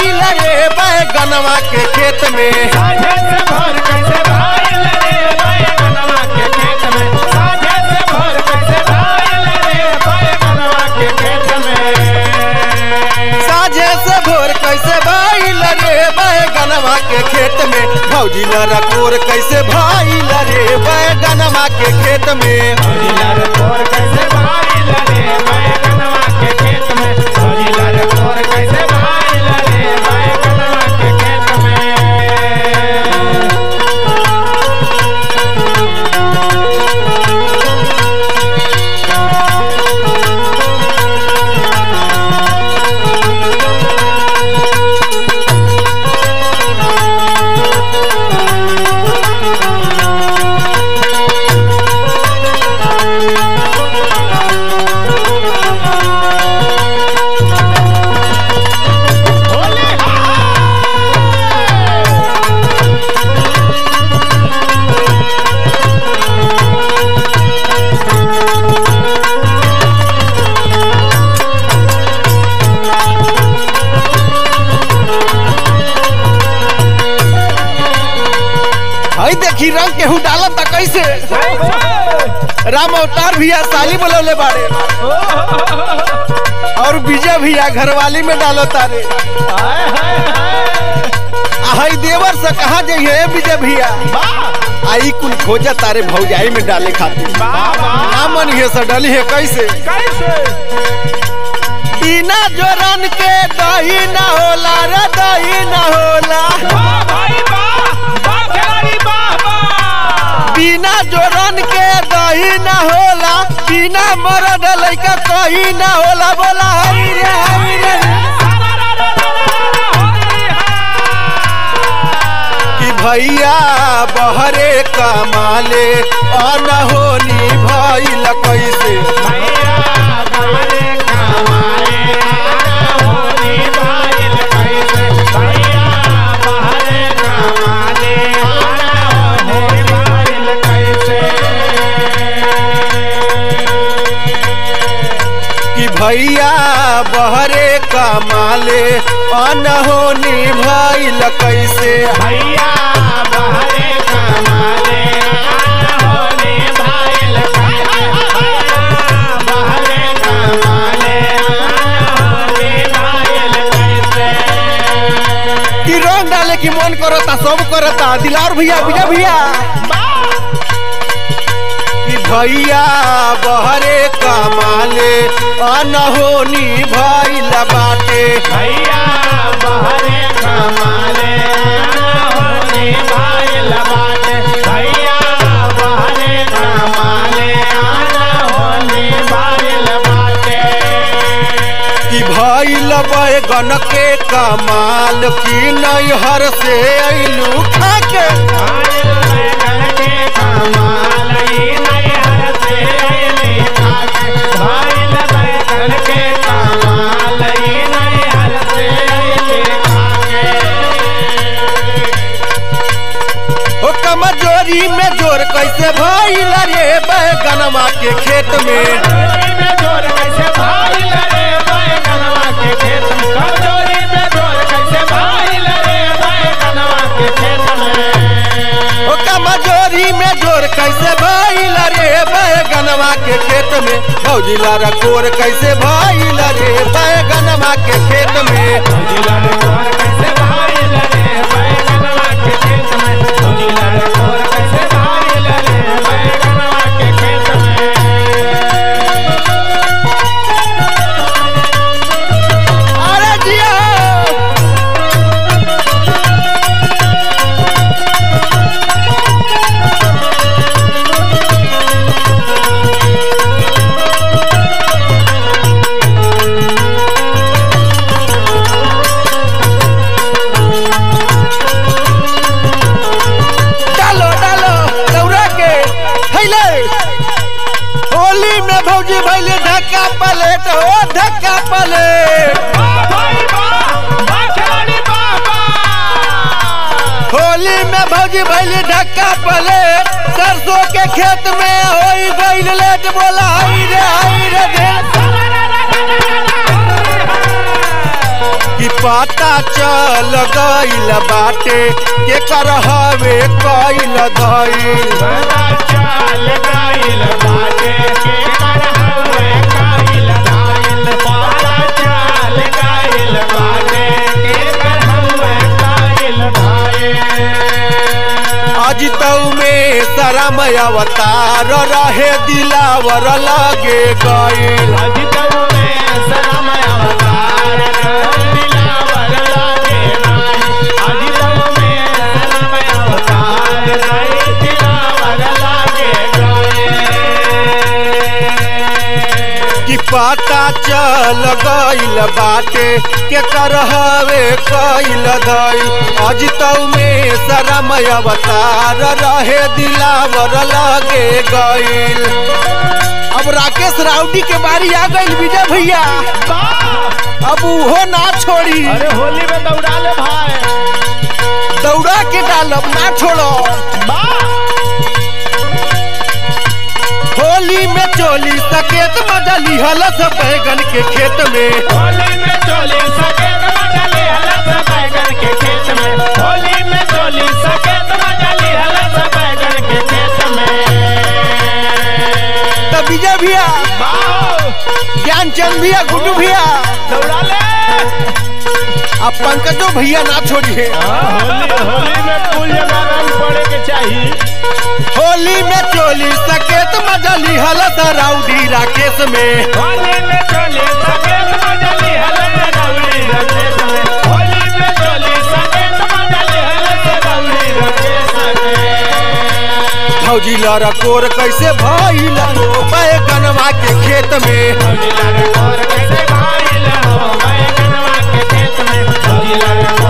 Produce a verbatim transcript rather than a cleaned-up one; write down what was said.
भाईल रे बैगनवा के खेत में साझे से भोर कैसे भाईल रे बैगनवा के खेत में साझे से भोर कैसे भाईल रे बैगनवा के खेत में साझे से भोर कैसे भाईल रे बैगनवा के खेत में भौजी लरकोर कैसे भाईल रे बैगनवा के खेत में भौजी लरकोर कैसे भाईल रे बैगनवा के खेत में भौजी लरकोर कैसे भाईल रे बैगनवा के खेत में हई देखी रंग केहू डालत त कैसे राम अवतार भैया साली बोलौले बाड़े और विजय भैया घरवाली में डालो तारे हई देवर से कहा जाइए विजय भैया आई कुल खोजा तारे भौजाई में डाले खातिर ना मन ये से डली है कैसे बिना जोरन के दही ना होला रे दही ना होला बिना जोरन के दही ना होला बिना मरद लइका कही ना होला बोला हरी रे हरी रे कि भैया बहरे कमाले अनहोनी भइल कैसे भैया बहरे कमाले अनहोनी भइल कैसे भैया बहरे कमाले अनहोनी भइल कैसे कि भैया बहरे कमाले अनहोनी भइल कैसे भैया बहरे कमाले अनहोनी भइल कैसे भैया बहरे कमाले अनहोनी भइल कैसे कि रंग डाले की मन करता सब करता दिलार भैया विजय भैया कि भैया बहरे कमाले अनहोनी भइल बाटे भैया बहरे कमाले अनहोनी भइल बाटे भैया बहरे कमाले अनहोनी भइल बाटे कि भइल बैगन के कमाल की नैहर से अइलू खाके भइल बैगन के कमाल ई नैहर से अइली खाके भइल बैगन के कमाल ई नैहर से अइली खाके ओ कमजोरी में जोर कैसे भइल रे बैगनवा के खेत में कमजोरी में जोर कैसे भाईल रे बैगनवा के खेत में कमजोरी में जोर कैसे भाईल रे बैगनवा के खेत में ओ कमजोरी में जोर कैसे भइल रे बैगनवा के खेत में भौजी लरकोर कैसे भइल रे बैगनवा के खेत में भौजी लरकोर कैसे भाईल रे बैगनवा के खेत में भौजी लरकोर कैसे भाईल रे बैगनवा के खेत में अरे जिया डालो डालो दौड़ा के हैले होली में भौजी भैले ढक्का पलेट हो ढक्का पलेट होली में भौजी भैली ढक्का पलेट सरसों के खेत में होई गइल लेट बोला हई रे हई रे दे कि पता चल गइल बाटे के कर हवे कइल धइल पता चल गइल बाटे के कर हवे कइल धइल पता चल गइल बाटे के कर हवे कइल धइल आज तौ में शरम अवतार रहे दिलावर लगे गइल आज तौ में शरम अवतार रहे दिलावर लगे गइल आज तौ में शरम अवतार रहे दिलावर लगे गइल कि पता चल गइल बाटे के कर हवे कइल धइल आज तौ में शरम अवतार रहे दिलावर लगे गइल। अब राकेश राउडी के बारी आ गइल विजय भैया, अब उहो ना छोड़ी। अरे होली में दौड़ा ले भाई, दौड़ा के डालब ना छोड़ो। होली में चोली सकेत मजा लिहलस बैगन के खेत में होली में चोली सकेत मजा लिहलस बैगन के खेत में होली में चोली सकेत मजा लिहलस बैगन के खेत में। तब विजय भैया, ज्ञानचंद भैया, गुड्डू भैया दौड़ा ले। अब पंकजो भैया ना छोड़िए। होली होली में फूल जगह रंग पड़े के चाहिए। होली में चोली सकेत मजा लिहलस राउडी राकेश में होली में चोली सकेत मजा लिहलस राउडी राकेश में होली में चोली सकेत मजा लिहलस राउडी राकेश में। भौजी लड़ा कोर कैसे भइल हो बैगनवा के खेत में भौजी लड़ा कोर कैसे भइल हो बैगनवा के खेत में भौजी लड़ा